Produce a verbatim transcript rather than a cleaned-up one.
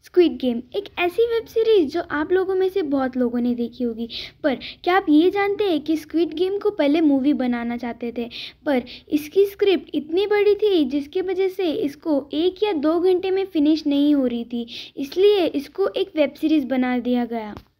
Squid game एक ऐसी web series जो आप लोगों में से बहुत लोगों ने देखी होगी। पर क्या आप ये जानते हैं कि स्क्विड गेम को पहले मूवी बनाना चाहते थे, पर इसकी स्क्रिप्ट इतनी बड़ी थी जिसकी वजह से इसको एक या दो घंटे में फिनिश नहीं हो रही थी, इसलिए इसको एक वेब सीरीज़ बना दिया गया।